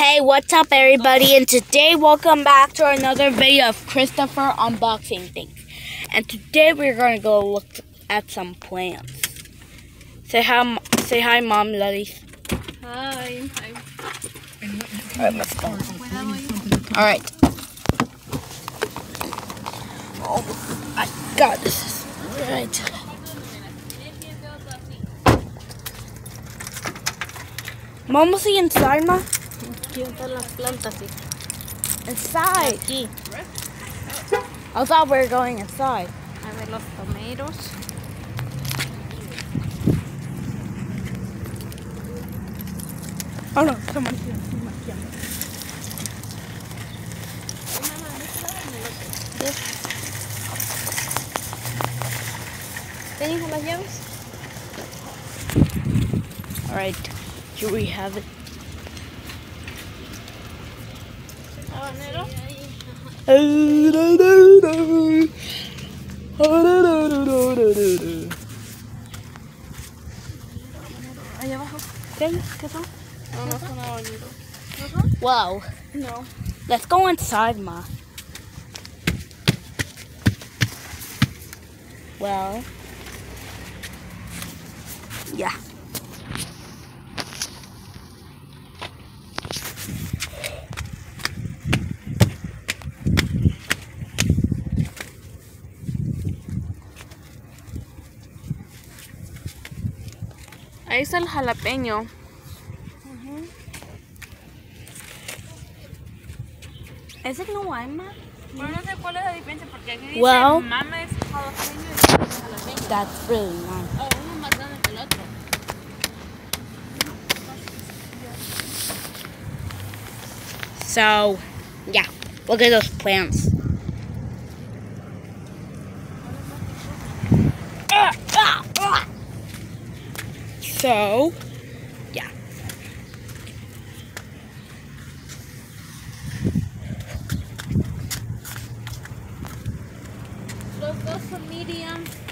Hey, what's up everybody, and today welcome back to another video of Christopher unboxing things. And today we're going to go look at some plants. Say hi Mom, ladies. Hi. Alright, let's go. Alright. Oh my god, this is right. Mom, was he inside, Ma? Aquí están las plantas, sí. Inside. Aquí. I thought we were going inside. A ver los tomeros. Oh no, someone here. ¿Tienes las llaves? Alright, here we have it. Habanero. Allá abajo. ¿Qué son? No son habanero. Wow. No. Let's go inside, Ma. Well, yeah. Ahí está el jalapeño. ¿Ese no hay, Ma? Pero no sé cuál es la diferencia porque aquí dice Well, mames jalapeño y aquí dice jalapeño. That's really nice. Oh, uno más grande que el otro. So, yeah. Look at those plants. So, yeah. Los dos son medium.